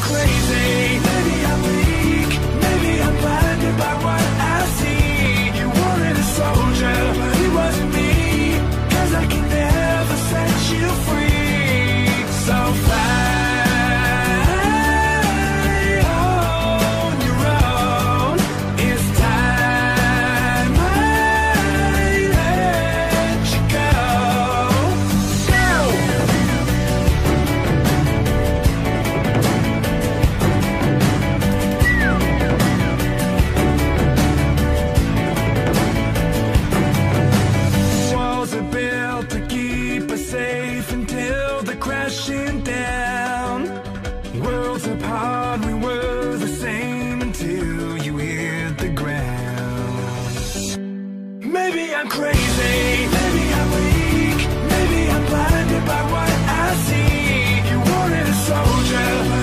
crazy, maybe I'm weak, maybe I'm blinded by what I see. You wanted a soldier, but it wasn't me, 'cause I can never set you free. So fly on your own. It's time I let you go. Walls are built to keep us safe until they're crashing down. Worlds apart, we were the same until you hit the ground. Maybe I'm crazy, maybe I'm weak, maybe I'm blinded by what I see. You wanted a soldier,